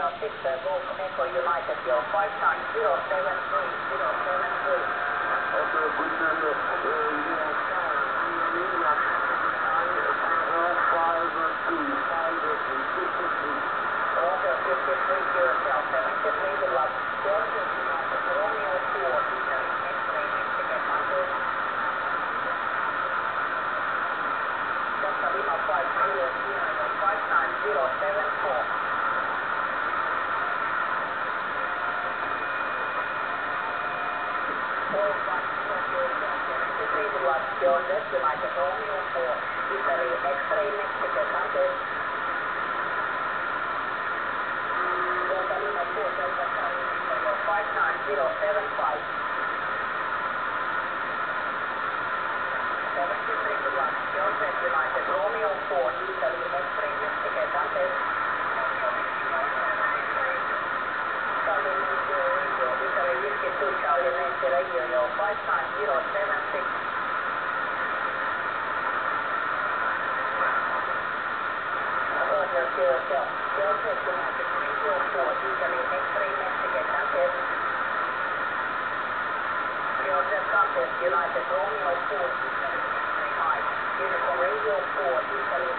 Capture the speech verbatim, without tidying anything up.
six, uh, Golf Echo United, your five nine zero seven three zero seven three. Okay, good to hear. Uh, yeah, five two, five fifty-three. Roger, fifty-three to yourself, seventy-three, good luck. Georgia United, Romeo four, Italy, X-ray, Mexico, Hunter. Delta Lima five zero zero, five nine zero seven four. four five zero to yourself, seventy-three, good luck. Georgia United, Romeo four, Italy, X-ray, Mexico, Hunter. Delta Lima four, Delta Charlie, Victor, five nine zero seven five. seventy-three, good luck. Georgia United, Romeo four, Italy, X-ray, Mexico, Hunter. Charlie Nancy Radio, Italy, Whiskey two, Charlie Nancy Radio, your five nine zero seven six. Roger, to yourself. Georgia United, Radio four, Italy, X-ray, Mexico, Hunter. Georgia Contest, United, Romeo four, Italy, X-ray, Mike. Uniform Radio four, Italy,